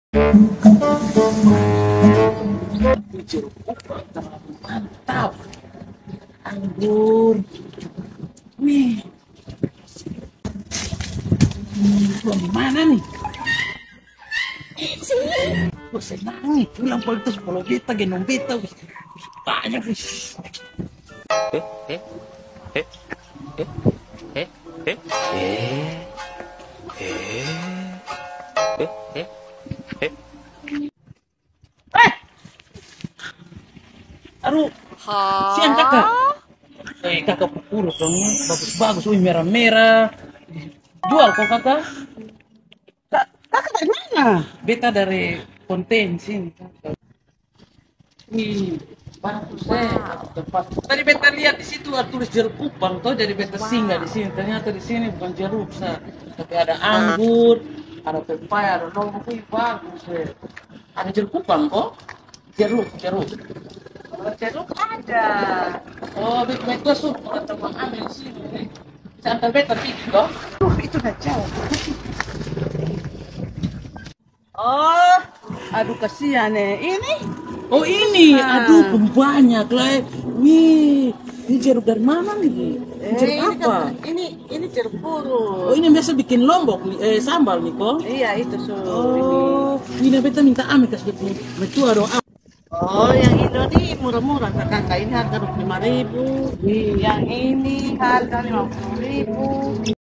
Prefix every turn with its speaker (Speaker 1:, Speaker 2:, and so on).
Speaker 1: Jeruk terlalu mantap. Anggur. Wih. Tuan di mana nih? Wah, senang nih. Pulang itu 10 juta, gendong beta. Wih, banyak, wih.
Speaker 2: Eh, eh, eh, eh, eh, eh, eh, eh, eh.
Speaker 1: Eh, aduh, siang kakak. Kakak pukul dong, bagus-bagus. Wih, merah-merah. Jual kok kakak? Kakak dari mana? Beta dari Konten sini. Wih, bagus tempat. Tadi beta lihat di situ ada tulis jeruk kupang, toh jadi beta singgah di sini. Ternyata di sini bukan jeruk, tapi ada anggur, ada pepaya, ada lombok. Wih, bagus. Ada jeruk kupang kok? Jeruk.
Speaker 3: Oh, jeruk ada.
Speaker 1: Oh, beta suka teman ambil di sini. Santai beta pergi toh.
Speaker 3: Itu udah jauh. Oh, aduh kasihan ini.
Speaker 1: Oh ini, aduh banyak lah. Wih, ini jeruk dari mana nih? Jeruk apa?
Speaker 3: Ini jeruk purut.
Speaker 1: Oh ini biasa bikin lombok, sambal nih kok.
Speaker 3: Iya itu
Speaker 1: Oh, ini beta minta ambil kasih betul dong.
Speaker 3: Oh, yang ini murah-murah kakak. Ini harga 25.000. Yang ini harga 50.000.